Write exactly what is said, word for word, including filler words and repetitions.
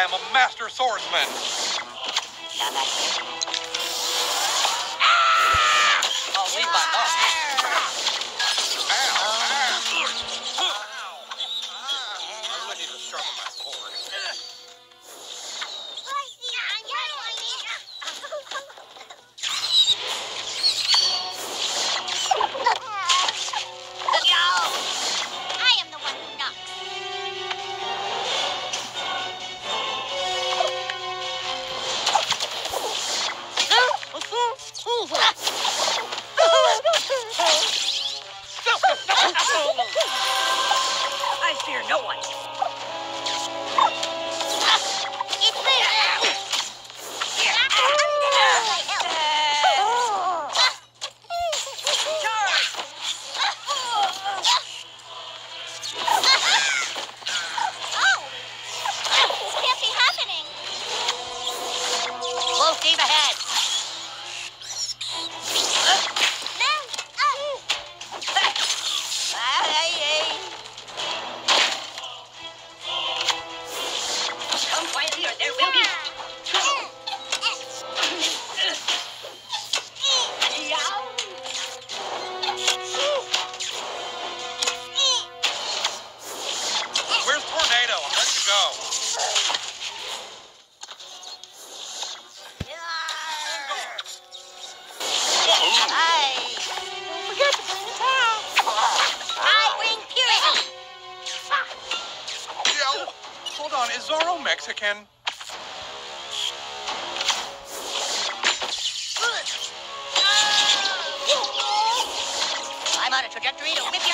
I am a master swordsman. Now that's it. I'll leave my mark. Ow, ow. I really need to sharpen my sword. I am the one who knocks. I fear no one. It's there. Oh! This can't be happening. Full steam ahead. Come quietly or there will be... Where's Tornado? I'm ready to go. I bring purity. Yeah. Hold on, is Zorro Mexican? I'm on a trajectory to whip you